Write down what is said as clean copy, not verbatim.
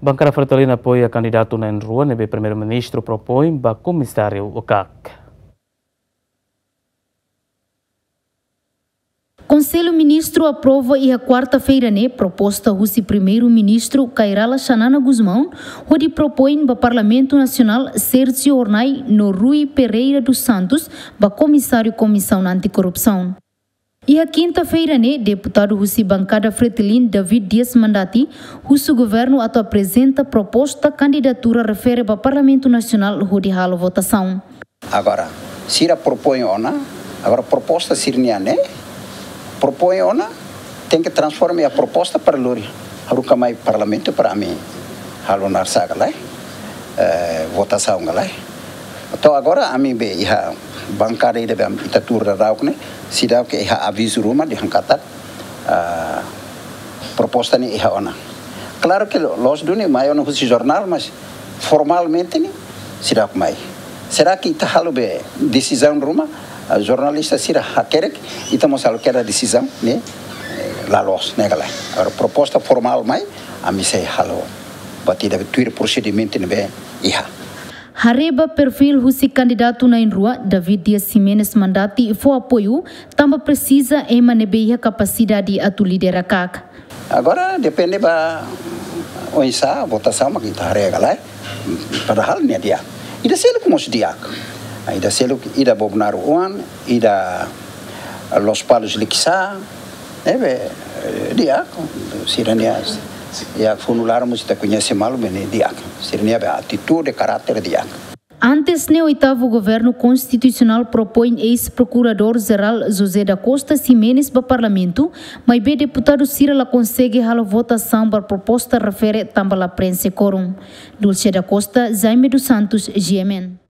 Bancada Fretilin apoia candidato na rua, o primeiro-ministro propõe para comissário OCAC. Conselho Ministro aprova e a quarta-feira proposta do primeiro-ministro Kairala Xanana Guzmão, onde propõe para Parlamento Nacional Sérgio Ornai no Rui Pereira dos Santos para comissário Comissão Anticorrupção. E a quinta-feira, deputado do Bancada Fretilin David Dias Mandati, o governo apresenta proposta candidatura refere para Parlamento Nacional onde halo votação. Agora, se a propõe agora proposta sirnia propõe tem que transformar a proposta para o Harukamai Parlamento para mim halunar saga lá votação lá. Então agora a mim be a bancada ida bem itatura rauk se dá que a aviso ruma de hankatat proposta ni ona. Claro que los duni mai no jornal mas formalmente ni se dá mai. Será que ita halu be decisão ruma a jornalista sira hakerek estamos a querer decisão la los negala a proposta formal mai a mim sei halo batida tuir procedimento be iha Hareba perfil do candidato na rua David Dias Ximenes Mandati foi apoio também precisa emanebeia capacidade a tu liderar CAC. Agora depende ba a votação mas kita regala padahal ni dia ida selo como se dia ida selo ida bobnar uan ida los palos liksa dia sirania ya formularmos está conhece mal bem dia sirania a atitude caráter dia. Antes, o oitavo governo constitucional propõe ex-procurador-geral José da Costa Ximenes para o parlamento, mas o deputado Cira consegue a votação para a proposta refere também à prensa quórum. Dulce da Costa, Jaime dos Santos, GMN.